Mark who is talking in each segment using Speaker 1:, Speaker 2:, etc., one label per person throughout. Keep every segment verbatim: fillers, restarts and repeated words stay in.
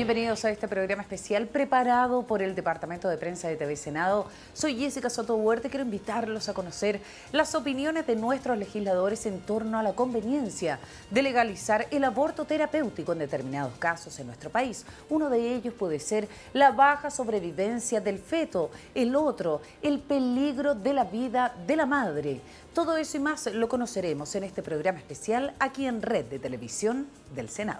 Speaker 1: Bienvenidos a este programa especial preparado por el Departamento de Prensa de T V Senado. Soy Jessica Soto Huerta y quiero invitarlos a conocer las opiniones de nuestros legisladores en torno a la conveniencia de legalizar el aborto terapéutico en determinados casos en nuestro país. Uno de ellos puede ser la baja sobrevivencia del feto, el otro, el peligro de la vida de la madre. Todo eso y más lo conoceremos en este programa especial aquí en Red de Televisión del Senado.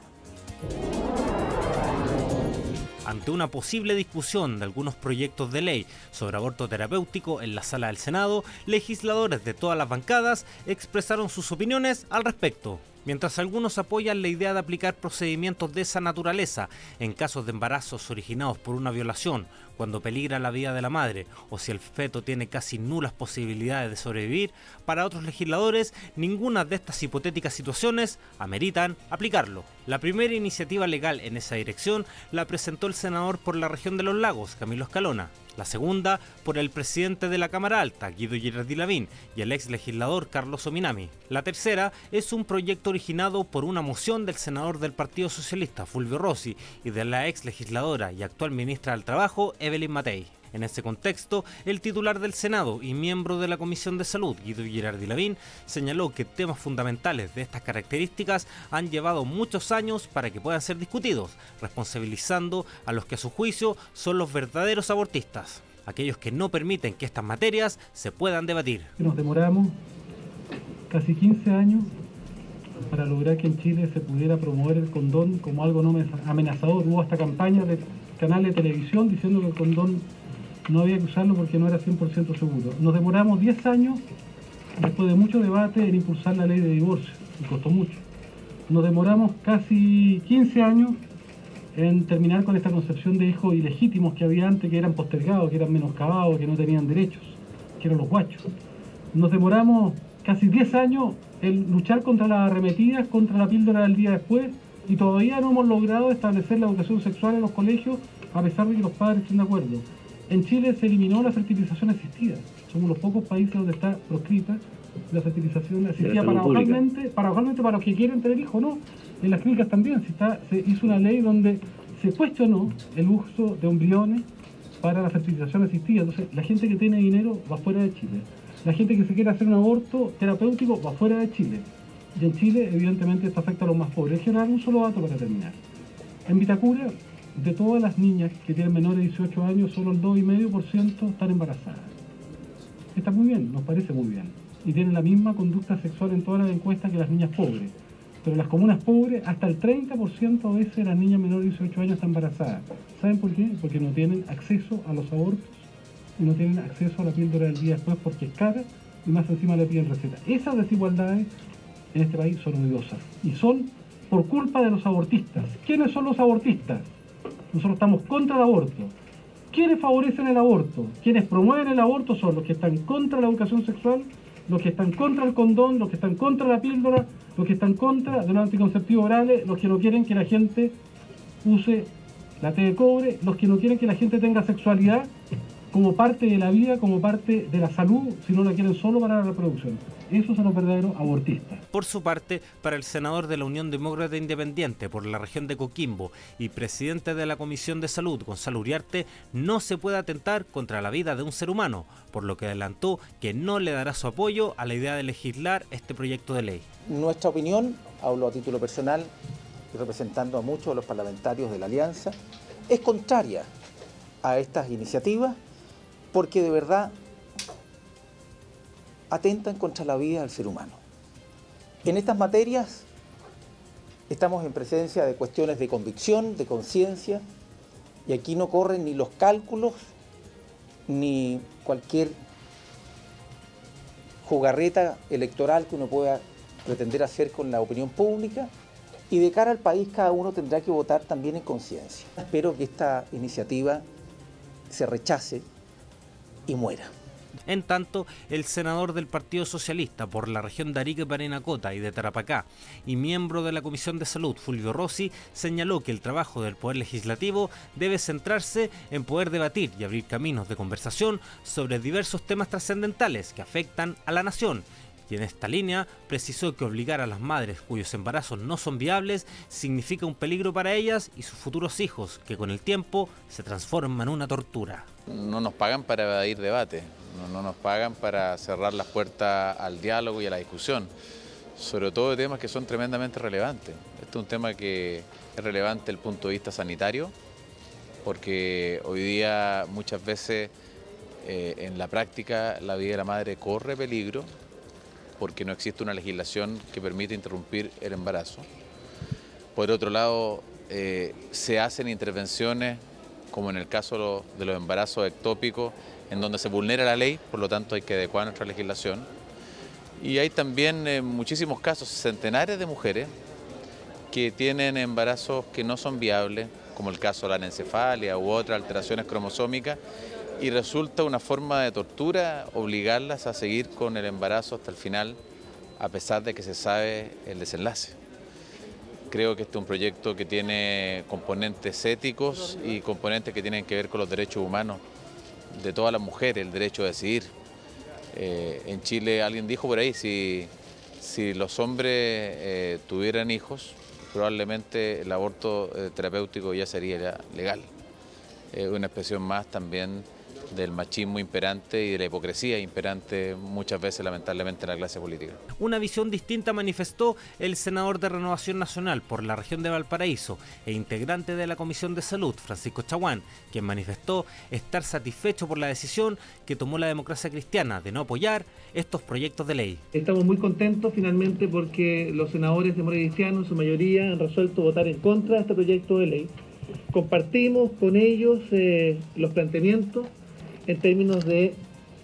Speaker 2: Ante una posible discusión de algunos proyectos de ley sobre aborto terapéutico en la sala del Senado, legisladores de todas las bancadas expresaron sus opiniones al respecto. Mientras algunos apoyan la idea de aplicar procedimientos de esa naturaleza en casos de embarazos originados por una violación, cuando peligra la vida de la madre o si el feto tiene casi nulas posibilidades de sobrevivir, para otros legisladores ninguna de estas hipotéticas situaciones ameritan aplicarlo. La primera iniciativa legal en esa dirección la presentó el senador por la región de Los Lagos, Camilo Escalona. La segunda, por el presidente de la Cámara Alta, Guido Girardi Lavín, y el ex legislador Carlos Ominami. La tercera es un proyecto originado por una moción del senador del Partido Socialista, Fulvio Rossi, y de la ex legisladora y actual ministra del Trabajo, Evelyn Matei. En ese contexto, el titular del Senado y miembro de la Comisión de Salud, Guido Girardi Lavín, señaló que temas fundamentales de estas características han llevado muchos años para que puedan ser discutidos, responsabilizando a los que a su juicio son los verdaderos abortistas, aquellos que no permiten que estas materias se puedan debatir.
Speaker 3: Nos demoramos casi quince años para lograr que en Chile se pudiera promover el condón como algo no amenazador. Hubo hasta campañas de canales de televisión diciendo que el condón no había que usarlo porque no era cien por ciento seguro. Nos demoramos diez años, después de mucho debate, en impulsar la ley de divorcio, y costó mucho. Nos demoramos casi quince años en terminar con esta concepción de hijos ilegítimos que había antes, que eran postergados, que eran menoscabados, que no tenían derechos, que eran los guachos. Nos demoramos casi diez años en luchar contra las arremetidas, contra la píldora del día después, y todavía no hemos logrado establecer la educación sexual en los colegios, a pesar de que los padres estén de acuerdo. En Chile se eliminó la fertilización asistida. Somos los pocos países donde está proscrita la fertilización asistida, paradojalmente, paradojalmente para los que quieren tener hijos, ¿no? En las clínicas también se, está, se hizo una ley donde se cuestionó el uso de embriones para la fertilización asistida. Entonces, la gente que tiene dinero va fuera de Chile. La gente que se quiere hacer un aborto terapéutico va fuera de Chile. Y en Chile, evidentemente, esto afecta a los más pobres. Hay que dar un solo dato para terminar. En Vitacura, de todas las niñas que tienen menores de dieciocho años, solo el dos coma cinco por ciento están embarazadas. Está muy bien, nos parece muy bien. Y tienen la misma conducta sexual en todas las encuestas que las niñas pobres. Pero en las comunas pobres, hasta el treinta por ciento a veces las niñas menores de dieciocho años están embarazadas. ¿Saben por qué? Porque no tienen acceso a los abortos y no tienen acceso a la píldora del día después porque es cara y más encima le piden receta. Esas desigualdades en este país son odiosas y son por culpa de los abortistas. ¿Quiénes son los abortistas? Nosotros estamos contra el aborto. ¿Quiénes favorecen el aborto? Quienes promueven el aborto son los que están contra la educación sexual, los que están contra el condón, los que están contra la píldora, los que están contra de los anticonceptivos orales, los que no quieren que la gente use la T de cobre, los que no quieren que la gente tenga sexualidad como parte de la vida, como parte de la salud, si no la quieren solo para la reproducción. Esos son los verdaderos abortistas.
Speaker 2: Por su parte, para el senador de la Unión Demócrata Independiente por la región de Coquimbo y presidente de la Comisión de Salud, Gonzalo Uriarte, no se puede atentar contra la vida de un ser humano, por lo que adelantó que no le dará su apoyo a la idea de legislar este proyecto de ley.
Speaker 4: Nuestra opinión, hablo a título personal y representando a muchos de los parlamentarios de la Alianza, es contraria a estas iniciativas porque de verdad atentan contra la vida del ser humano. En estas materias estamos en presencia de cuestiones de convicción, de conciencia, y aquí no corren ni los cálculos ni cualquier jugarreta electoral que uno pueda pretender hacer con la opinión pública, y de cara al país cada uno tendrá que votar también en conciencia. Espero que esta iniciativa se rechace y muera.
Speaker 2: En tanto, el senador del Partido Socialista por la región de Arica y Parinacota y de Tarapacá y miembro de la Comisión de Salud, Fulvio Rossi, señaló que el trabajo del Poder Legislativo debe centrarse en poder debatir y abrir caminos de conversación sobre diversos temas trascendentales que afectan a la nación y en esta línea precisó que obligar a las madres cuyos embarazos no son viables significa un peligro para ellas y sus futuros hijos, que con el tiempo se transforman en una tortura.
Speaker 5: No nos pagan para evadir debate, no, no nos pagan para cerrar las puertas al diálogo y a la discusión, sobre todo de temas que son tremendamente relevantes. Este es un tema que es relevante desde el punto de vista sanitario, porque hoy día muchas veces eh, en la práctica la vida de la madre corre peligro porque no existe una legislación que permita interrumpir el embarazo. Por otro lado, eh, se hacen intervenciones, como en el caso de los embarazos ectópicos, en donde se vulnera la ley, por lo tanto hay que adecuar nuestra legislación. Y hay también eh, muchísimos casos, centenares de mujeres que tienen embarazos que no son viables, como el caso de la anencefalia u otras alteraciones cromosómicas, y resulta una forma de tortura obligarlas a seguir con el embarazo hasta el final, a pesar de que se sabe el desenlace. Creo que este es un proyecto que tiene componentes éticos y componentes que tienen que ver con los derechos humanos de todas las mujeres, el derecho a decidir. Eh, en Chile alguien dijo por ahí, si, si los hombres eh, tuvieran hijos, probablemente el aborto eh, terapéutico ya sería legal. Es eh, una expresión más también del machismo imperante y de la hipocresía imperante muchas veces lamentablemente en la clase política.
Speaker 2: Una visión distinta manifestó el senador de Renovación Nacional por la región de Valparaíso e integrante de la Comisión de Salud, Francisco Chaguán, quien manifestó estar satisfecho por la decisión que tomó la democracia cristiana de no apoyar estos proyectos de ley.
Speaker 3: Estamos muy contentos finalmente porque los senadores democracianos en su mayoría han resuelto votar en contra de este proyecto de ley. Compartimos con ellos eh, los planteamientos en términos de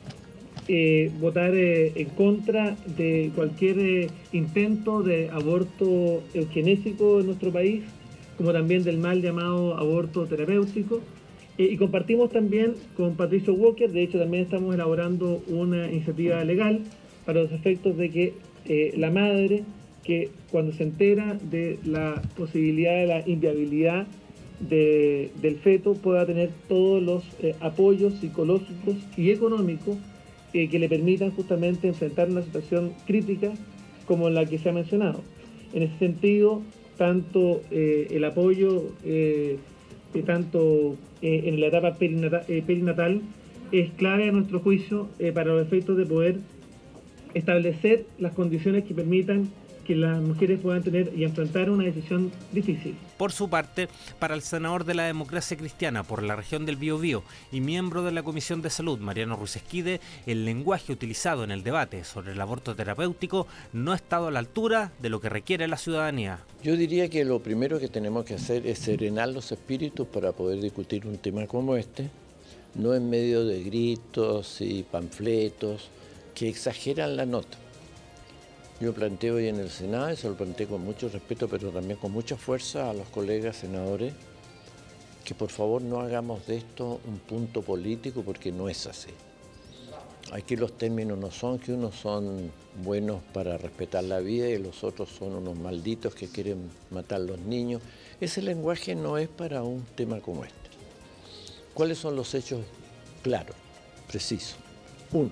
Speaker 3: eh, votar eh, en contra de cualquier eh, intento de aborto eugenésico en nuestro país, como también del mal llamado aborto terapéutico. Eh, y compartimos también con Patricio Walker, de hecho también estamos elaborando una iniciativa legal para los efectos de que eh, la madre, que cuando se entera de la posibilidad de la inviabilidad De, del feto, pueda tener todos los eh, apoyos psicológicos y económicos eh, que le permitan justamente enfrentar una situación crítica como la que se ha mencionado. En ese sentido, tanto eh, el apoyo eh, eh, tanto eh, en la etapa perinatal, eh, perinatal es clave a nuestro juicio eh, para los efectos de poder establecer las condiciones que permitan que las mujeres puedan tener y enfrentar una decisión difícil.
Speaker 2: Por su parte, para el senador de la Democracia Cristiana por la región del Biobío y miembro de la Comisión de Salud, Mariano Ruiz Esquide, el lenguaje utilizado en el debate sobre el aborto terapéutico no ha estado a la altura de lo que requiere la ciudadanía.
Speaker 6: Yo diría que lo primero que tenemos que hacer es serenar los espíritus para poder discutir un tema como este, no en medio de gritos y panfletos que exageran la nota. Yo planteo hoy en el Senado, y se lo planteé con mucho respeto, pero también con mucha fuerza a los colegas senadores, que por favor no hagamos de esto un punto político, porque no es así. Aquí los términos no son que unos son buenos para respetar la vida y los otros son unos malditos que quieren matar a los niños. Ese lenguaje no es para un tema como este. ¿Cuáles son los hechos claros, precisos? Uno.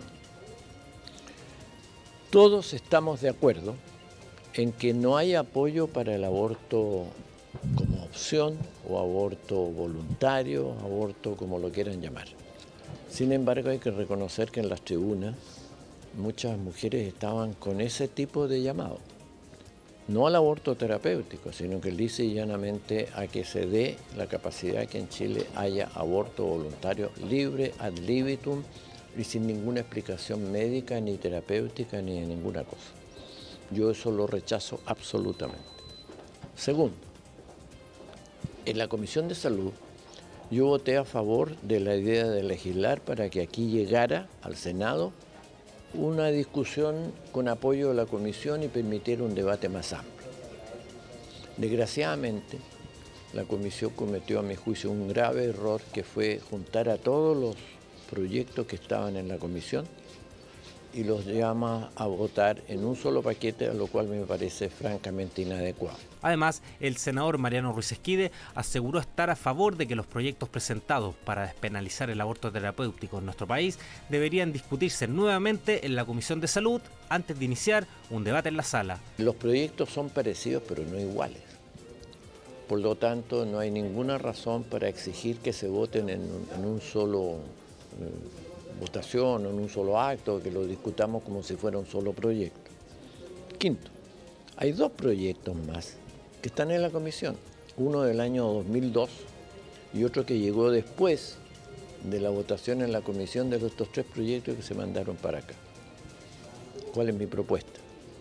Speaker 6: Todos estamos de acuerdo en que no hay apoyo para el aborto como opción o aborto voluntario, aborto como lo quieran llamar. Sin embargo, hay que reconocer que en las tribunas muchas mujeres estaban con ese tipo de llamado. No al aborto terapéutico, sino que lisa y llanamente a que se dé la capacidad que en Chile haya aborto voluntario libre, ad libitum, y sin ninguna explicación médica, ni terapéutica, ni de ninguna cosa. Yo eso lo rechazo absolutamente. Segundo, en la Comisión de Salud yo voté a favor de la idea de legislar para que aquí llegara al Senado una discusión con apoyo de la Comisión y permitiera un debate más amplio. Desgraciadamente, la Comisión cometió a mi juicio un grave error que fue juntar a todos los proyectos que estaban en la comisión y los llama a votar en un solo paquete, a lo cual me parece francamente inadecuado.
Speaker 2: Además, el senador Mariano Ruiz Esquide aseguró estar a favor de que los proyectos presentados para despenalizar el aborto terapéutico en nuestro país deberían discutirse nuevamente en la Comisión de Salud antes de iniciar un debate en la sala.
Speaker 6: Los proyectos son parecidos pero no iguales. Por lo tanto, no hay ninguna razón para exigir que se voten en, en un solo eh, votación o en un solo acto, que lo discutamos como si fuera un solo proyecto. Quinto, hay dos proyectos más que están en la comisión, uno del año dos mil dos y otro que llegó después de la votación en la comisión de estos tres proyectos que se mandaron para acá. ¿Cuál es mi propuesta?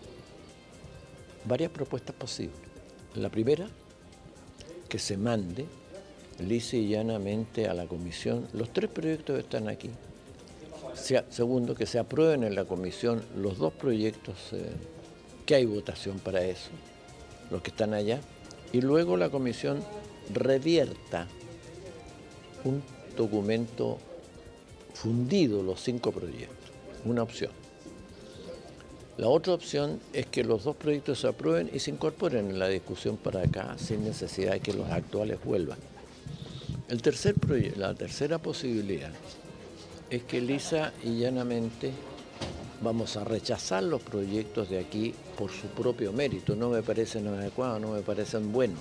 Speaker 6: Varias propuestas posibles. La primera, que se mande lisa y llanamente a la comisión los tres proyectos que están aquí. Sea, segundo, que se aprueben en la comisión los dos proyectos eh, que hay votación para eso, los que están allá, y luego la comisión revierta un documento fundido, los cinco proyectos, una opción. La otra opción es que los dos proyectos se aprueben y se incorporen en la discusión para acá sin necesidad de que los actuales vuelvan. El tercer proyecto, la tercera posibilidad es que lisa y llanamente vamos a rechazar los proyectos de aquí por su propio mérito. No me parecen adecuados, no me parecen buenos.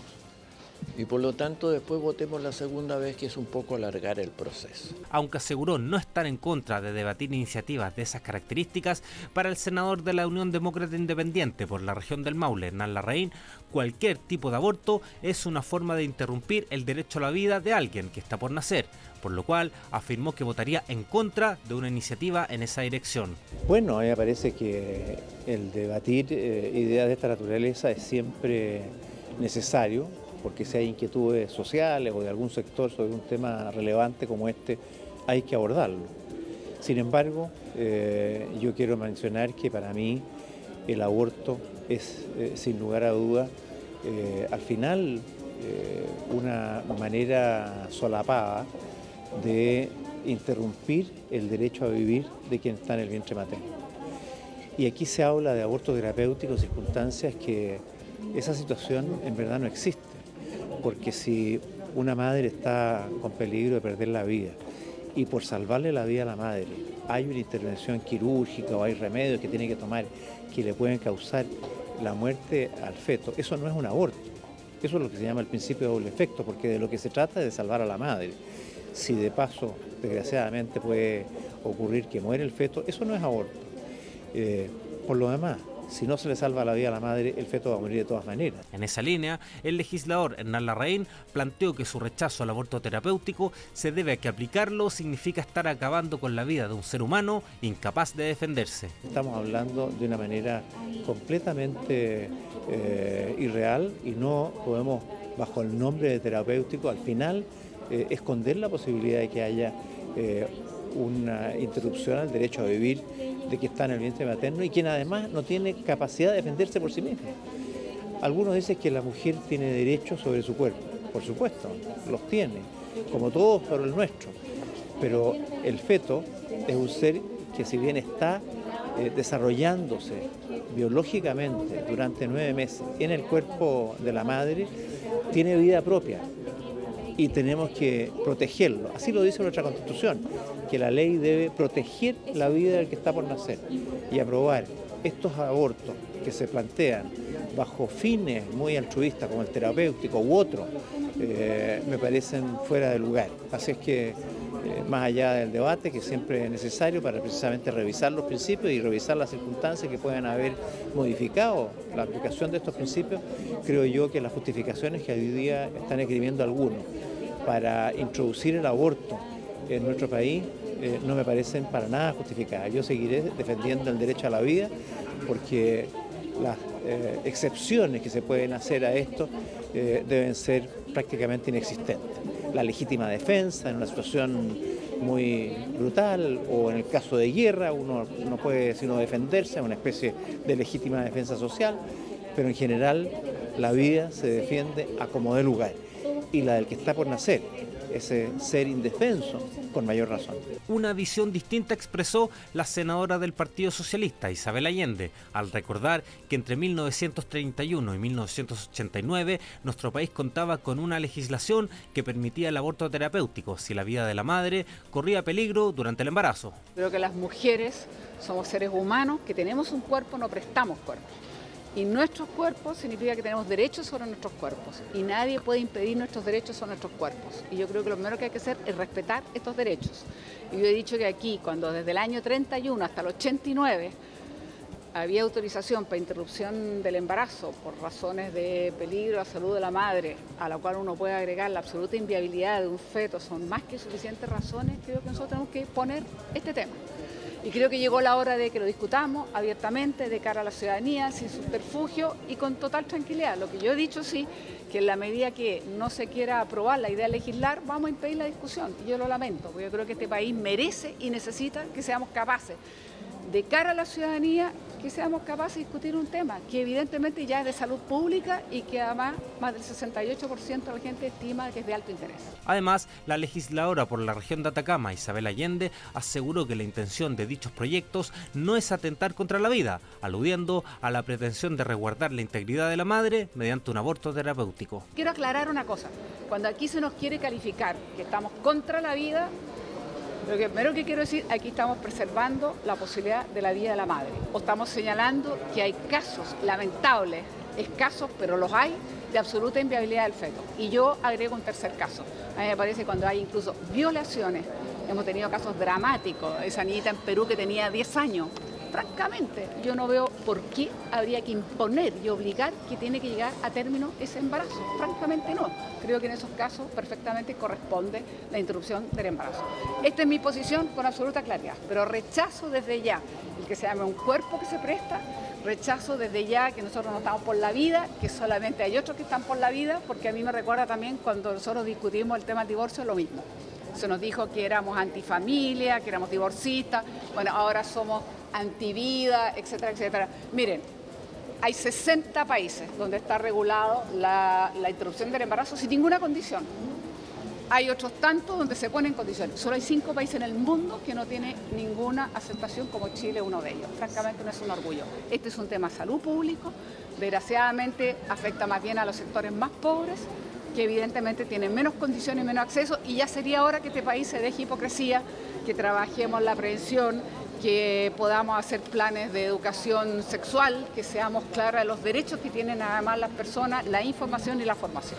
Speaker 6: Y por lo tanto después votemos la segunda vez, que es un poco alargar el proceso.
Speaker 2: Aunque aseguró no estar en contra de debatir iniciativas de esas características, para el senador de la Unión Demócrata Independiente por la región del Maule, Hernán Larraín, cualquier tipo de aborto es una forma de interrumpir el derecho a la vida de alguien que está por nacer, por lo cual afirmó que votaría en contra de una iniciativa en esa dirección.
Speaker 4: Bueno, a mí me parece que el debatir eh, ideas de esta naturaleza es siempre necesario, porque si hay inquietudes sociales o de algún sector sobre un tema relevante como este, hay que abordarlo. Sin embargo, eh, yo quiero mencionar que para mí el aborto es, eh, sin lugar a duda, eh, al final eh, una manera solapada de interrumpir el derecho a vivir de quien está en el vientre materno. Y aquí se habla de aborto terapéutico, circunstancias que esa situación en verdad no existe. Porque si una madre está con peligro de perder la vida y por salvarle la vida a la madre hay una intervención quirúrgica o hay remedios que tiene que tomar que le pueden causar la muerte al feto, eso no es un aborto. Eso es lo que se llama el principio de doble efecto, porque de lo que se trata es de salvar a la madre. Si de paso, desgraciadamente, puede ocurrir que muere el feto, eso no es aborto. Eh, por lo demás, si no se le salva la vida a la madre, el feto va a morir de todas maneras.
Speaker 2: En esa línea, el legislador Hernán Larraín planteó que su rechazo al aborto terapéutico se debe a que aplicarlo significa estar acabando con la vida de un ser humano incapaz de defenderse.
Speaker 4: Estamos hablando de una manera completamente eh, irreal y no podemos, bajo el nombre de terapéutico, al final eh, esconder la posibilidad de que haya eh, una interrupción al derecho a vivir de que está en el vientre materno y quien además no tiene capacidad de defenderse por sí mismo. Algunos dicen que la mujer tiene derechos sobre su cuerpo. Por supuesto, los tiene, como todos por el nuestro. Pero el feto es un ser que, si bien está eh, desarrollándose biológicamente durante nueve meses en el cuerpo de la madre, tiene vida propia. Y tenemos que protegerlo. Así lo dice nuestra Constitución, que la ley debe proteger la vida del que está por nacer y aprobar estos abortos que se plantean bajo fines muy altruistas como el terapéutico u otro, eh, me parecen fuera de lugar. Así es que, eh, más allá del debate, que siempre es necesario para precisamente revisar los principios y revisar las circunstancias que puedan haber modificado la aplicación de estos principios, creo yo que las justificaciones que hoy día están escribiendo algunos para introducir el aborto en nuestro país eh, no me parecen para nada justificadas. Yo seguiré defendiendo el derecho a la vida porque las eh, excepciones que se pueden hacer a esto eh, deben ser prácticamente inexistentes. La legítima defensa en una situación muy brutal o en el caso de guerra uno no puede sino defenderse, una especie de legítima defensa social, pero en general la vida se defiende a como dé lugar y la del que está por nacer
Speaker 7: ese ser indefenso, con mayor razón.
Speaker 2: Una visión distinta expresó la senadora del Partido Socialista, Isabel Allende, al recordar que entre mil novecientos treinta y uno y mil novecientos ochenta y nueve nuestro país contaba con una legislación que permitía el aborto terapéutico si la vida de la madre corría peligro durante el embarazo.
Speaker 8: Creo que las mujeres somos seres humanos que tenemos un cuerpo, no prestamos cuerpo. Y nuestros cuerpos significa que tenemos derechos sobre nuestros cuerpos y nadie puede impedir nuestros derechos sobre nuestros cuerpos. Y yo creo que lo primero que hay que hacer es respetar estos derechos. Y yo he dicho que aquí, cuando desde el año treinta y uno hasta el ochenta y nueve había autorización para interrupción del embarazo por razones de peligro a la salud de la madre, a la cual uno puede agregar la absoluta inviabilidad de un feto, son más que suficientes razones, creo que nosotros tenemos que poner este tema. Y creo que llegó la hora de que lo discutamos abiertamente, de cara a la ciudadanía, sin subterfugio y con total tranquilidad. Lo que yo he dicho sí, que en la medida que no se quiera aprobar la idea de legislar, vamos a impedir la discusión. Y yo lo lamento, porque yo creo que este país merece y necesita que seamos capaces, de cara a la ciudadanía, que seamos capaces de discutir un tema que evidentemente ya es de salud pública y que además más del sesenta y ocho por ciento de la gente estima que es de alto interés.
Speaker 2: Además, la legisladora por la región de Atacama, Isabel Allende, aseguró que la intención de dichos proyectos no es atentar contra la vida, aludiendo a la pretensión de resguardar la integridad de la madre mediante un aborto terapéutico.
Speaker 8: Quiero aclarar una cosa, cuando aquí se nos quiere calificar que estamos contra la vida, lo que primero que quiero decir, aquí estamos preservando la posibilidad de la vida de la madre. O estamos señalando que hay casos lamentables, escasos, pero los hay, de absoluta inviabilidad del feto. Y yo agrego un tercer caso. A mí me parece cuando hay incluso violaciones. Hemos tenido casos dramáticos. Esa niñita en Perú que tenía diez años. Francamente, yo no veo por qué habría que imponer y obligar que tiene que llegar a término ese embarazo. Francamente no. Creo que en esos casos perfectamente corresponde la interrupción del embarazo. Esta es mi posición con absoluta claridad, pero rechazo desde ya el que se llame un cuerpo que se presta, rechazo desde ya que nosotros no estamos por la vida, que solamente hay otros que están por la vida, porque a mí me recuerda también cuando nosotros discutimos el tema del divorcio, lo mismo. Se nos dijo que éramos antifamilia, que éramos divorcistas, bueno, ahora somos antivida, etcétera, etcétera. Miren, hay sesenta países donde está regulado la, la interrupción del embarazo sin ninguna condición. Hay otros tantos donde se ponen condiciones. Solo hay cinco países en el mundo que no tienen ninguna aceptación, como Chile, uno de ellos. Francamente no es un orgullo. Este es un tema de salud público, desgraciadamente afecta más bien a los sectores más pobres, que evidentemente tienen menos condiciones y menos acceso, y ya sería hora que este país se deje hipocresía, que trabajemos la prevención, que podamos hacer planes de educación sexual, que seamos claras de los derechos que tienen además las personas, la información y la formación.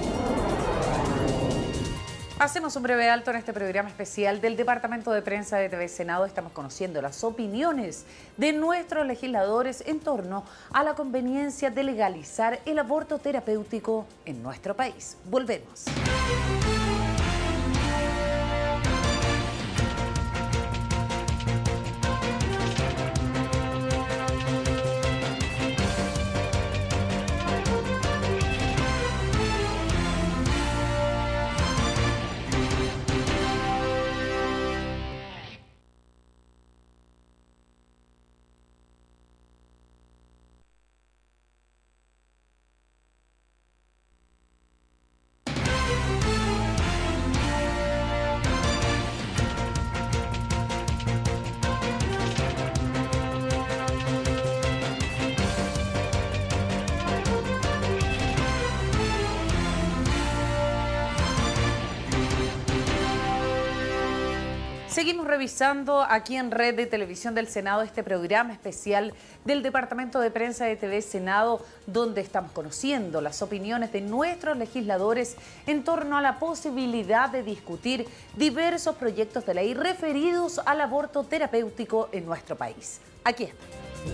Speaker 1: Hacemos un breve alto en este programa especial del Departamento de Prensa de T V Senado. Estamos conociendo las opiniones de nuestros legisladores en torno a la conveniencia de legalizar el aborto terapéutico en nuestro país. Volvemos. Seguimos revisando aquí en Red de Televisión del Senado este programa especial del Departamento de Prensa de T V Senado, donde estamos conociendo las opiniones de nuestros legisladores en torno a la posibilidad de discutir diversos proyectos de ley referidos al aborto terapéutico en nuestro país. Aquí está.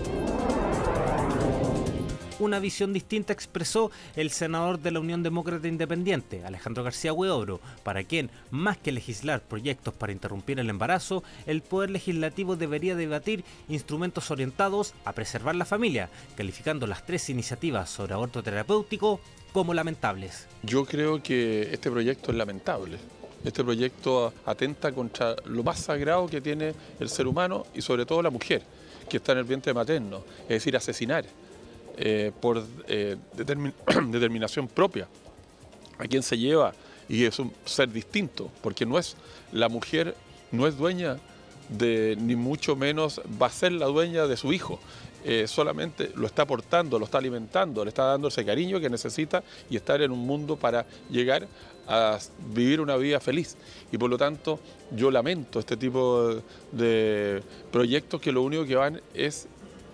Speaker 2: Una visión distinta expresó el senador de la Unión Demócrata Independiente, Alejandro García Huidobro, para quien, más que legislar proyectos para interrumpir el embarazo, el Poder Legislativo debería debatir instrumentos orientados a preservar la familia, calificando las tres iniciativas sobre aborto terapéutico como lamentables.
Speaker 9: Yo creo que este proyecto es lamentable. Este proyecto atenta contra lo más sagrado que tiene el ser humano y sobre todo la mujer, que está en el vientre materno, es decir, asesinar. Eh, por eh, determin determinación propia, a quien se lleva y es un ser distinto, porque no es, la mujer no es dueña de, ni mucho menos va a ser la dueña de su hijo. Eh, solamente lo está aportando, lo está alimentando, le está dando ese cariño que necesita y estar en un mundo para llegar a vivir una vida feliz. Y por lo tanto yo lamento este tipo de proyectos que lo único que van es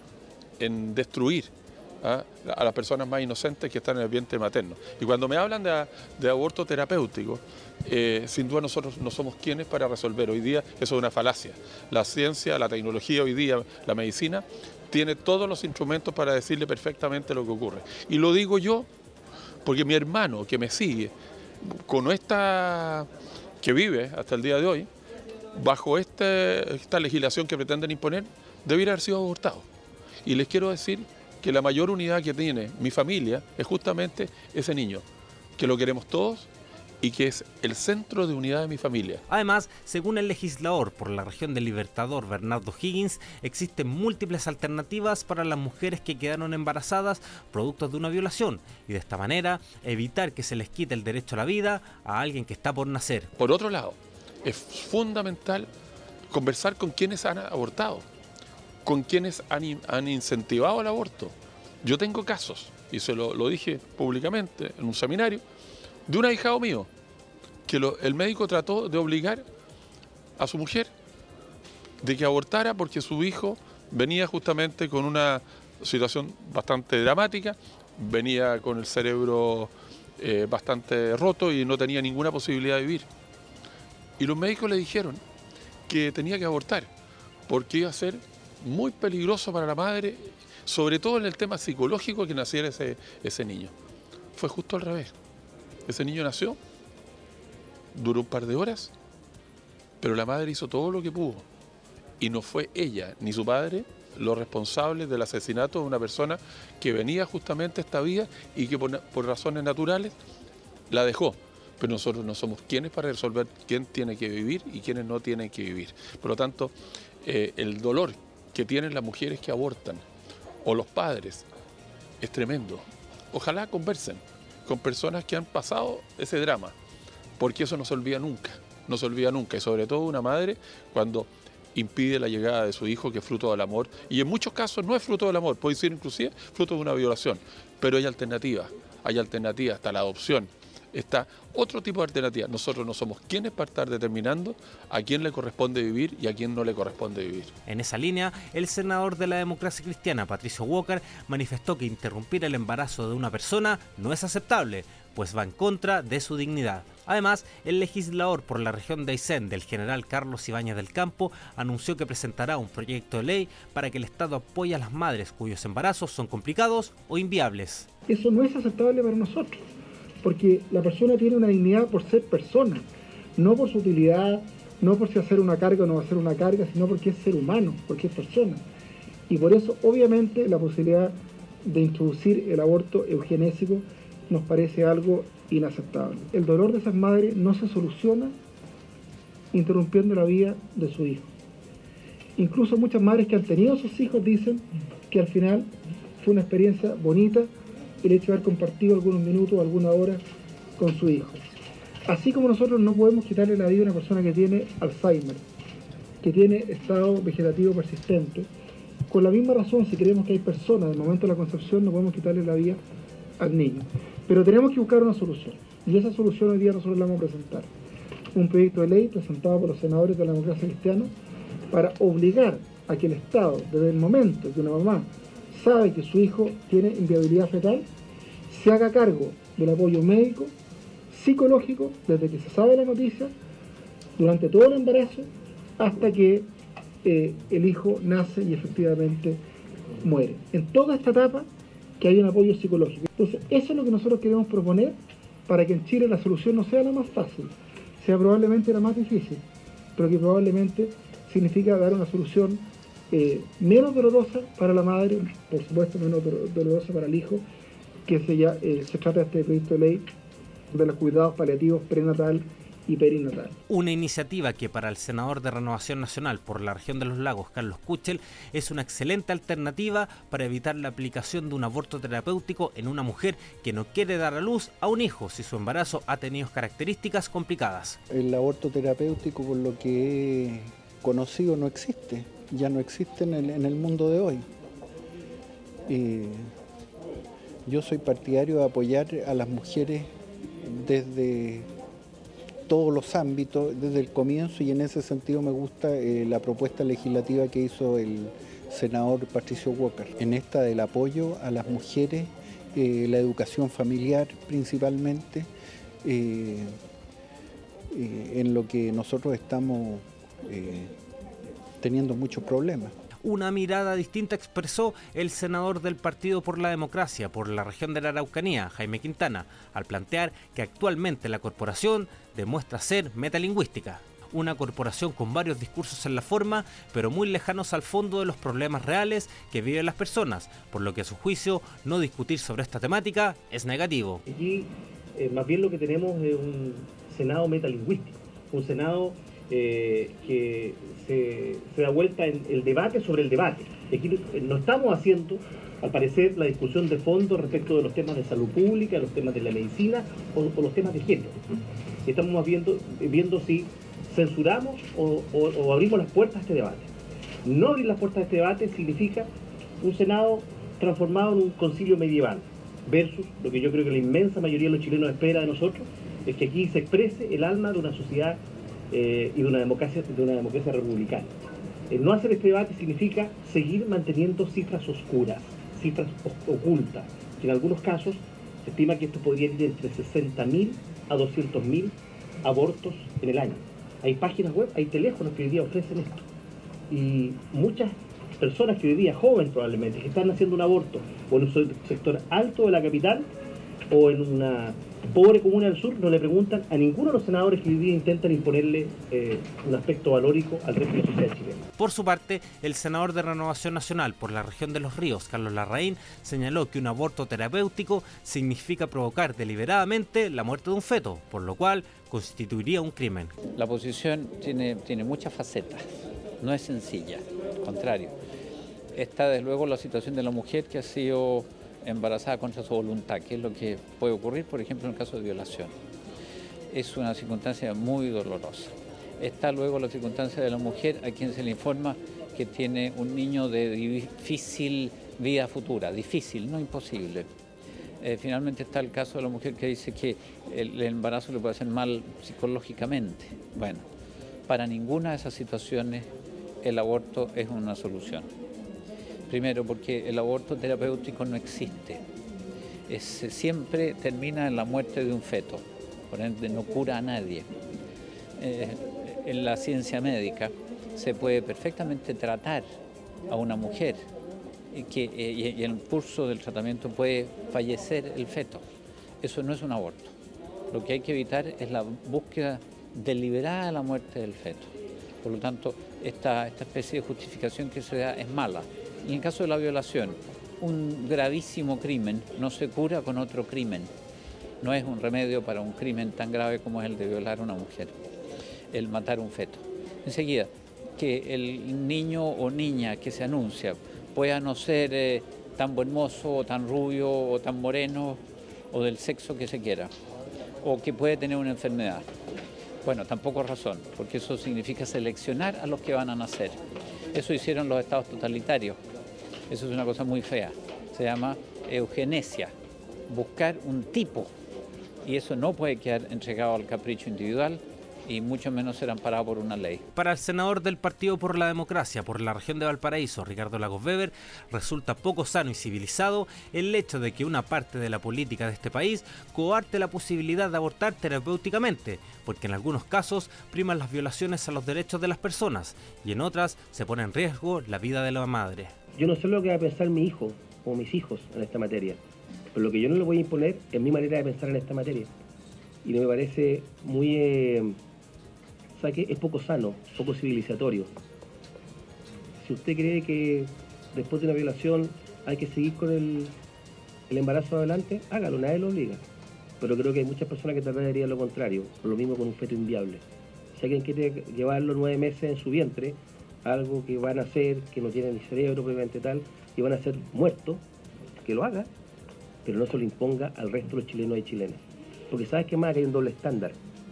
Speaker 9: en destruir ¿ah? a las personas más inocentes que están en el vientre materno. Y cuando me hablan de, de aborto terapéutico, eh, sin duda nosotros no somos quienes para resolver. Hoy día eso es una falacia. La ciencia, la tecnología hoy día, la medicina, tiene todos los instrumentos para decirle perfectamente lo que ocurre. Y lo digo yo porque mi hermano que me sigue, con esta que vive hasta el día de hoy, bajo este, esta legislación que pretenden imponer, debiera haber sido abortado. Y les quiero decir que la mayor unidad que tiene mi familia es justamente ese niño, que lo queremos todos y que es el centro de unidad de mi familia.
Speaker 2: Además, según el legislador por la región del Libertador, Bernardo Higgins, existen múltiples alternativas para las mujeres que quedaron embarazadas producto de una violación y de esta manera evitar que se les quite el derecho a la vida a alguien que está por nacer.
Speaker 9: Por otro lado, es fundamental conversar con quienes han abortado, con quienes han, han incentivado el aborto. Yo tengo casos, y se lo, lo dije públicamente en un seminario, de un ahijado mío, que lo, el médico trató de obligar a su mujer de que abortara porque su hijo venía justamente con una situación bastante dramática, venía con el cerebro eh, bastante roto y no tenía ninguna posibilidad de vivir. Y los médicos le dijeron que tenía que abortar porque iba a ser muy peligroso para la madre, sobre todo en el tema psicológico que naciera ese, ese niño. Fue justo al revés. Ese niño nació, duró un par de horas, pero la madre hizo todo lo que pudo. Y no fue ella ni su padre los responsables del asesinato de una persona que venía justamente a esta vida y que por, por razones naturales la dejó. Pero nosotros no somos quienes para resolver quién tiene que vivir y quiénes no tienen que vivir. Por lo tanto, eh, el dolor que tienen las mujeres que abortan o los padres es tremendo. Ojalá conversen con personas que han pasado ese drama, porque eso no se olvida nunca, no se olvida nunca, y sobre todo una madre cuando impide la llegada de su hijo, que es fruto del amor, y en muchos casos no es fruto del amor, puede ser inclusive fruto de una violación, pero hay alternativas, hay alternativas, hasta la adopción, está otro tipo de alternativa. Nosotros no somos quienes para estar determinando a quién le corresponde vivir y a quién no le corresponde vivir.
Speaker 2: En esa línea, el senador de la Democracia Cristiana, Patricio Walker, manifestó que interrumpir el embarazo de una persona no es aceptable, pues va en contra de su dignidad. Además, el legislador por la región de Aysén del general Carlos Ibáñez del Campo anunció que presentará un proyecto de ley para que el Estado apoye a las madres cuyos embarazos son complicados o inviables.
Speaker 10: Eso no es aceptable para nosotros, porque la persona tiene una dignidad por ser persona, no por su utilidad, no por si hacer una carga o no hacer una carga, sino porque es ser humano, porque es persona. Y por eso, obviamente, la posibilidad de introducir el aborto eugenésico nos parece algo inaceptable. El dolor de esas madres no se soluciona interrumpiendo la vida de su hijo. Incluso muchas madres que han tenido a sus hijos dicen que al final fue una experiencia bonita el hecho de haber compartido algunos minutos o alguna hora con su hijo. Así como nosotros no podemos quitarle la vida a una persona que tiene Alzheimer, que tiene estado vegetativo persistente, con la misma razón, si creemos que hay personas del momento de la concepción, no podemos quitarle la vida al niño. Pero tenemos que buscar una solución, y esa solución hoy día nosotros la vamos a presentar. Un proyecto de ley presentado por los senadores de la Democracia Cristiana para obligar a que el Estado, desde el momento que una mamá sabe que su hijo tiene inviabilidad fetal, se haga cargo del apoyo médico, psicológico, desde que se sabe la noticia, durante todo el embarazo, hasta que eh, el hijo nace y efectivamente muere. En toda esta etapa, que haya un apoyo psicológico. Entonces, eso es lo que nosotros queremos proponer para que en Chile la solución no sea la más fácil, sea probablemente la más difícil, pero que probablemente significa dar una solución eh, menos dolorosa para la madre, por supuesto menos dolorosa para el hijo, que se, ya, eh, se trata de este proyecto de ley de los cuidados paliativos prenatal y perinatal.
Speaker 2: Una iniciativa que para el senador de Renovación Nacional por la región de los Lagos, Carlos Kuchel, es una excelente alternativa para evitar la aplicación de un aborto terapéutico en una mujer que no quiere dar a luz a un hijo si su embarazo ha tenido características complicadas.
Speaker 7: El aborto terapéutico, por lo que he conocido, no existe, ya no existe en el, en el mundo de hoy. Y yo soy partidario de apoyar a las mujeres desde todos los ámbitos, desde el comienzo, y en ese sentido me gusta eh, la propuesta legislativa que hizo el senador Patricio Walker. En esta del apoyo a las mujeres, eh, la educación familiar principalmente, eh, eh, en lo que nosotros estamos eh, teniendo muchos problemas.
Speaker 2: Una mirada distinta expresó el senador del Partido por la Democracia por la región de la Araucanía, Jaime Quintana, al plantear que actualmente la corporación demuestra ser metalingüística. Una corporación con varios discursos en la forma, pero muy lejanos al fondo de los problemas reales que viven las personas, por lo que a su juicio no discutir sobre esta temática es negativo.
Speaker 11: Aquí eh, más bien lo que tenemos es un Senado metalingüístico, un Senado eh, que se, se da vuelta en el debate sobre el debate. Aquí no estamos haciendo, al parecer, la discusión de fondo respecto de los temas de salud pública, los temas de la medicina o, o los temas de género. Estamos más viendo, viendo si censuramos o, o, o abrimos las puertas a este debate. No abrir las puertas a este debate significa un Senado transformado en un concilio medieval, versus lo que yo creo que la inmensa mayoría de los chilenos espera de nosotros, es que aquí se exprese el alma de una sociedad eh, y de una democracia, de una democracia republicana. Eh, no hacer este debate significa seguir manteniendo cifras oscuras, cifras ocultas. En algunos casos se estima que esto podría ir entre sesenta mil a doscientos mil abortos en el año. Hay páginas web, hay teléfonos que hoy día ofrecen esto. Y muchas personas que hoy día, jóvenes probablemente, que están haciendo un aborto o en un sector alto de la capital o en una pobre comuna del sur, no le preguntan a ninguno de los senadores que hoy día intentan imponerle eh, un aspecto valórico al resto de la sociedad chilena.
Speaker 2: Por su parte, el senador de Renovación Nacional por la región de Los Ríos, Carlos Larraín, señaló que un aborto terapéutico significa provocar deliberadamente la muerte de un feto, por lo cual constituiría un crimen.
Speaker 12: La posición tiene, tiene muchas facetas, no es sencilla, al contrario. Está desde luego la situación de la mujer que ha sido embarazada contra su voluntad, que es lo que puede ocurrir, por ejemplo, en el caso de violación. Es una circunstancia muy dolorosa. Está luego la circunstancia de la mujer a quien se le informa que tiene un niño de difícil vida futura, difícil, no imposible. Eh, finalmente está el caso de la mujer que dice que el, el embarazo le puede hacer mal psicológicamente. Bueno, para ninguna de esas situaciones el aborto es una solución. Primero, porque el aborto terapéutico no existe. Es, siempre termina en la muerte de un feto, por ende no cura a nadie. Eh, en la ciencia médica se puede perfectamente tratar a una mujer y, que, eh, y en el curso del tratamiento puede fallecer el feto. Eso no es un aborto. Lo que hay que evitar es la búsqueda deliberada de la muerte del feto. Por lo tanto, esta, esta especie de justificación que se da es mala. Y en el caso de la violación, un gravísimo crimen no se cura con otro crimen. No es un remedio para un crimen tan grave como es el de violar a una mujer, el matar un feto. Enseguida, que el niño o niña que se anuncia pueda no ser eh, tan buen mozo, o tan rubio, o tan moreno, o del sexo que se quiera, o que puede tener una enfermedad. Bueno, tampoco es razón, porque eso significa seleccionar a los que van a nacer. Eso hicieron los estados totalitarios. Eso es una cosa muy fea. Se llama eugenesia, buscar un tipo. Y eso no puede quedar entregado al capricho individual y mucho menos ser amparado por una ley.
Speaker 2: Para el senador del Partido por la Democracia por la región de Valparaíso, Ricardo Lagos Weber, resulta poco sano y civilizado el hecho de que una parte de la política de este país coarte la posibilidad de abortar terapéuticamente, porque en algunos casos priman las violaciones a los derechos de las personas y en otras se pone en riesgo la vida de la madre.
Speaker 11: Yo no sé lo que va a pensar mi hijo o mis hijos en esta materia, pero lo que yo no le voy a imponer es mi manera de pensar en esta materia. Y no me parece muy... Eh, o sea, que es poco sano, poco civilizatorio. Si usted cree que después de una violación hay que seguir con el, el embarazo adelante, hágalo, nadie lo obliga. pero creo que hay muchas personas que tal vez dirían lo contrario, lo mismo con un feto inviable. Si alguien quiere llevarlo nueve meses en su vientre, algo que van a hacer, que no tiene ni cerebro propiamente tal, y van a ser muertos, que lo haga, pero no se lo imponga al resto de los chilenos y chilenas. Porque sabes que más, que hay un doble estándar.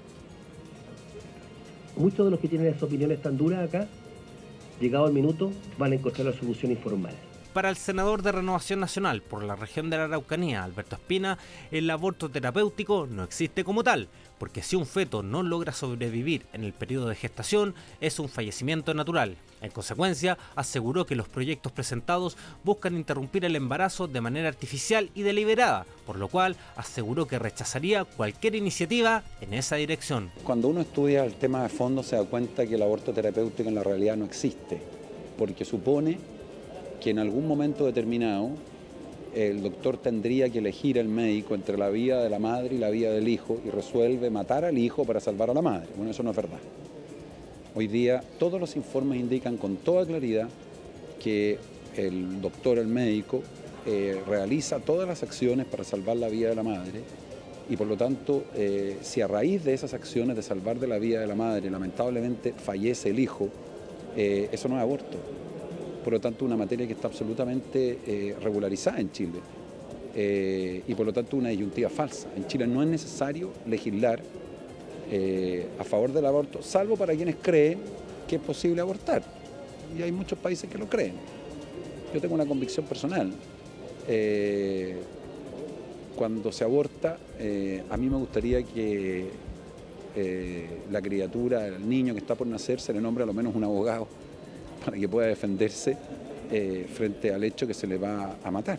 Speaker 11: Muchos de los que tienen esas opiniones tan duras acá, llegado el minuto, van a encontrar la solución informal.
Speaker 2: Para el senador de Renovación Nacional por la región de la Araucanía, Alberto Espina, el aborto terapéutico no existe como tal, porque si un feto no logra sobrevivir en el periodo de gestación, es un fallecimiento natural. En consecuencia, aseguró que los proyectos presentados buscan interrumpir el embarazo de manera artificial y deliberada, por lo cual aseguró que rechazaría cualquier iniciativa en esa dirección.
Speaker 13: Cuando uno estudia el tema de fondo se da cuenta que el aborto terapéutico en la realidad no existe, porque supone que en algún momento determinado el doctor tendría que elegir el médico entre la vida de la madre y la vida del hijo y resuelve matar al hijo para salvar a la madre. Bueno, eso no es verdad. Hoy día todos los informes indican con toda claridad que el doctor, el médico, eh, realiza todas las acciones para salvar la vida de la madre y por lo tanto, eh, si a raíz de esas acciones de salvar de la vida de la madre lamentablemente fallece el hijo, eh, eso no es aborto. Por lo tanto, una materia que está absolutamente eh, regularizada en Chile eh, y por lo tanto una disyuntiva falsa. En Chile no es necesario legislar eh, a favor del aborto, salvo para quienes creen que es posible abortar. Y hay muchos países que lo creen. Yo tengo una convicción personal. Eh, cuando se aborta, eh, a mí me gustaría que eh, la criatura, el niño que está por nacer, se le nombre a lo menos un abogado para que pueda defenderse eh, frente al hecho que se le va a matar.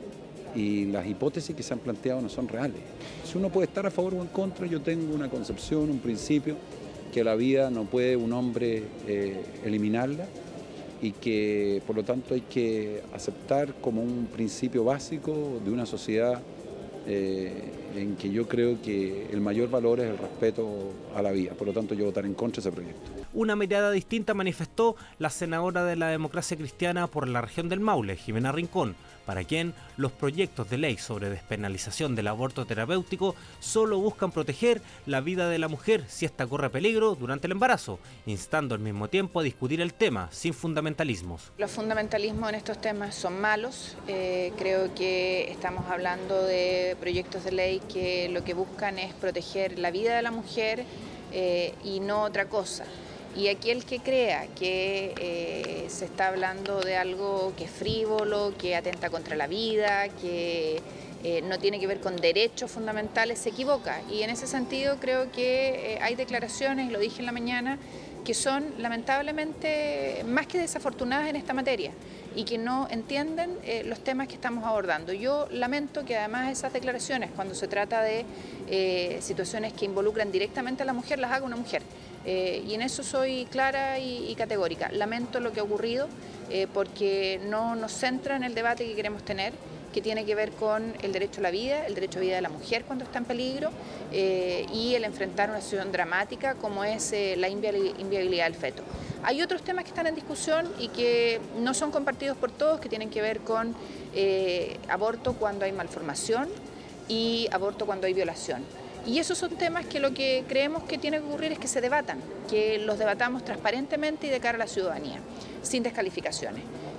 Speaker 13: Y las hipótesis que se han planteado no son reales. Si uno puede estar a favor o en contra, yo tengo una concepción, un principio, que la vida no puede un hombre eh, eliminarla y que por lo tanto hay que aceptar como un principio básico de una sociedad eh, en que yo creo que el mayor valor es el respeto a la vida. Por lo tanto, yo votaré en contra de ese proyecto.
Speaker 2: Una mirada distinta manifestó la senadora de la Democracia Cristiana por la región del Maule, Jimena Rincón, para quien los proyectos de ley sobre despenalización del aborto terapéutico solo buscan proteger la vida de la mujer si ésta corre peligro durante el embarazo, instando al mismo tiempo a discutir el tema sin fundamentalismos.
Speaker 14: Los fundamentalismos en estos temas son malos. Eh, creo que estamos hablando de proyectos de ley que lo que buscan es proteger la vida de la mujer eh, y no otra cosa. Y aquel que crea que eh, se está hablando de algo que es frívolo, que atenta contra la vida, que eh, no tiene que ver con derechos fundamentales, se equivoca. Y en ese sentido creo que eh, hay declaraciones, lo dije en la mañana, que son lamentablemente más que desafortunadas en esta materia y que no entienden eh, los temas que estamos abordando. Yo lamento que además esas declaraciones, cuando se trata de eh, situaciones que involucran directamente a la mujer, las haga una mujer. Eh, y en eso soy clara y, y categórica. Lamento lo que ha ocurrido eh, porque no nos centra en el debate que queremos tener, que tiene que ver con el derecho a la vida, el derecho a vida de la mujer cuando está en peligro eh, y el enfrentar una situación dramática como es eh, la inviabilidad del feto. Hay otros temas que están en discusión y que no son compartidos por todos, que tienen que ver con eh, aborto cuando hay malformación y aborto cuando hay violación. Y esos son temas que lo que creemos que tiene que ocurrir es que se debatan, que los debatamos transparentemente y de cara a la ciudadanía, sin descalificaciones.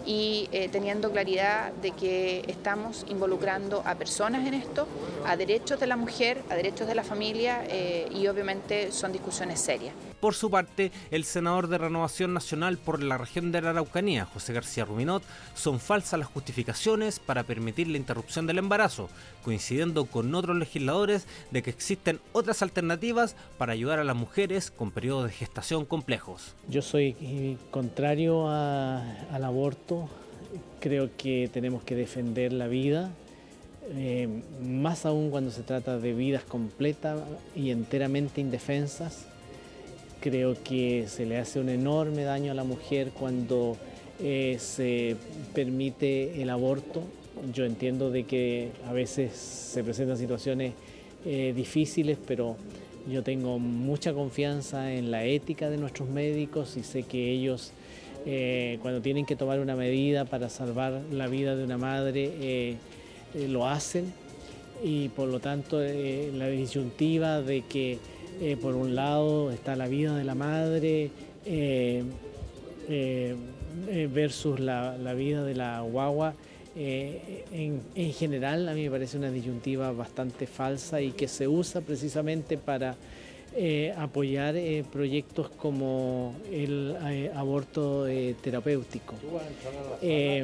Speaker 14: Y eh, teniendo claridad de que estamos involucrando a personas en esto, a derechos de la mujer, a derechos de la familia eh, y obviamente son discusiones serias.
Speaker 2: Por su parte, el senador de Renovación Nacional por la región de la Araucanía, José García Ruminot, son falsas las justificaciones para permitir la interrupción del embarazo, coincidiendo con otros legisladores de que existen otras alternativas para ayudar a las mujeres con periodos de gestación complejos.
Speaker 15: Yo soy contrario a, al aborto, creo que tenemos que defender la vida, eh, más aún cuando se trata de vidas completas y enteramente indefensas. Creo que se le hace un enorme daño a la mujer cuando eh, se permite el aborto. Yo entiendo de que a veces se presentan situaciones eh, difíciles, pero yo tengo mucha confianza en la ética de nuestros médicos y sé que ellos eh, cuando tienen que tomar una medida para salvar la vida de una madre eh, eh, lo hacen. y por lo tanto eh, la disyuntiva de que eh, por un lado está la vida de la madre eh, eh, versus la, la vida de la guagua, eh, en, en general a mí me parece una disyuntiva bastante falsa y que se usa precisamente para eh, apoyar eh, proyectos como el eh, aborto eh, terapéutico. Eh,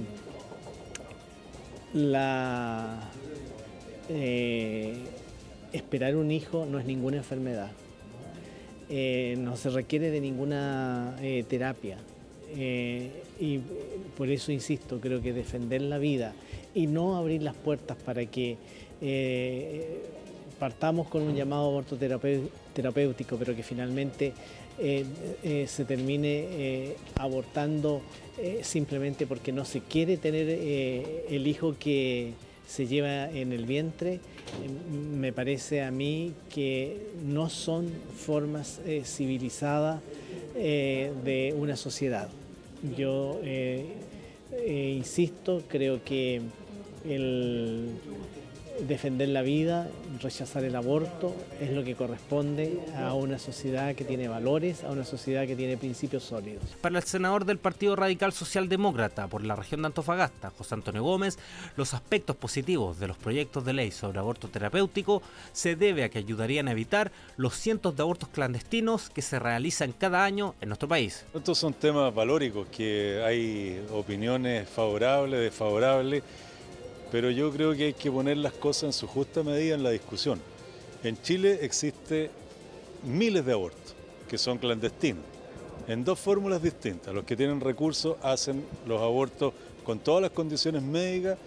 Speaker 15: la, eh, esperar un hijo no es ninguna enfermedad, eh, no se requiere de ninguna eh, terapia. Eh, y por eso insisto, creo que defender la vida y no abrir las puertas para que eh, partamos con un llamado aborto terapéutico, pero que finalmente eh, eh, se termine eh, abortando eh, simplemente porque no se quiere tener eh, el hijo que se lleva en el vientre, eh, me parece a mí que no son formas eh, civilizadas eh, de una sociedad. Yo eh, eh, insisto, creo que el defender la vida, rechazar el aborto, es lo que corresponde a una sociedad que tiene valores, a una sociedad que tiene principios sólidos.
Speaker 2: Para el senador del Partido Radical Socialdemócrata por la región de Antofagasta, José Antonio Gómez, los aspectos positivos de los proyectos de ley sobre aborto terapéutico se debe a que ayudarían a evitar los cientos de abortos clandestinos que se realizan cada año en nuestro país.
Speaker 16: Estos son temas valóricos, que hay opiniones favorables, desfavorables, pero yo creo que hay que poner las cosas en su justa medida en la discusión. En Chile existe miles de abortos que son clandestinos, en dos fórmulas distintas. Los que tienen recursos hacen los abortos con todas las condiciones médicas,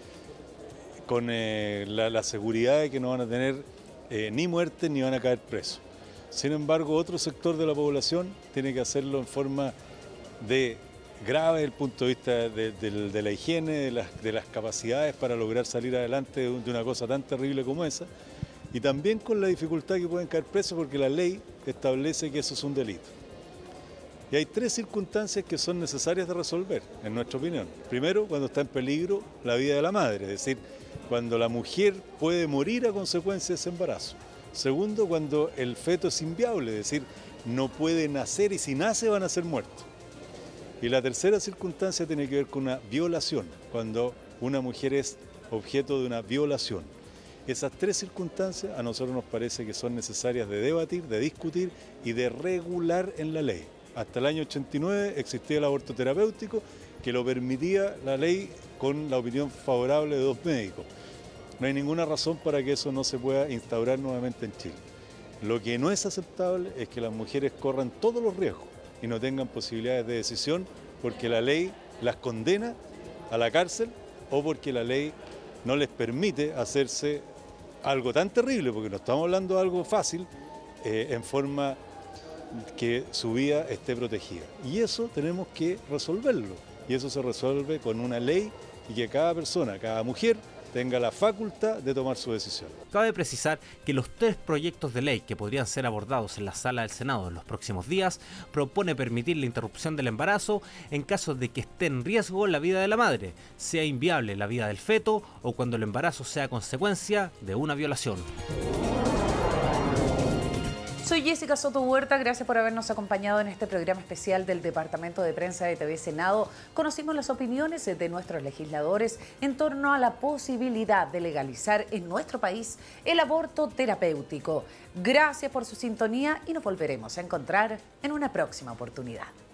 Speaker 16: con eh, la, la seguridad de que no van a tener eh, ni muerte ni van a caer presos. Sin embargo, otro sector de la población tiene que hacerlo en forma de grave desde el punto de vista de, de, de la higiene, de las, de las capacidades para lograr salir adelante de, de una cosa tan terrible como esa, y también con la dificultad que pueden caer presos porque la ley establece que eso es un delito. Y hay tres circunstancias que son necesarias de resolver, en nuestra opinión. Primero, cuando está en peligro la vida de la madre, es decir, cuando la mujer puede morir a consecuencia de ese embarazo. Segundo, cuando el feto es inviable, es decir, no puede nacer y si nace van a ser muertos. Y la tercera circunstancia tiene que ver con una violación, cuando una mujer es objeto de una violación. Esas tres circunstancias a nosotros nos parece que son necesarias de debatir, de discutir y de regular en la ley. Hasta el año ochenta y nueve existía el aborto terapéutico, que lo permitía la ley con la opinión favorable de dos médicos. No hay ninguna razón para que eso no se pueda instaurar nuevamente en Chile. Lo que no es aceptable es que las mujeres corran todos los riesgos y no tengan posibilidades de decisión porque la ley las condena a la cárcel o porque la ley no les permite hacerse algo tan terrible, porque no estamos hablando de algo fácil, eh, en forma que su vida esté protegida. Y eso tenemos que resolverlo, y eso se resuelve con una ley y que cada persona, cada mujer, tenga la facultad de tomar su decisión.
Speaker 2: Cabe precisar que los tres proyectos de ley que podrían ser abordados en la sala del Senado en los próximos días propone permitir la interrupción del embarazo en caso de que esté en riesgo la vida de la madre, sea inviable la vida del feto o cuando el embarazo sea consecuencia de una violación.
Speaker 1: Soy Jessica Soto Huerta, gracias por habernos acompañado en este programa especial del Departamento de Prensa de T V Senado. Conocimos las opiniones de nuestros legisladores en torno a la posibilidad de legalizar en nuestro país el aborto terapéutico. Gracias por su sintonía y nos volveremos a encontrar en una próxima oportunidad.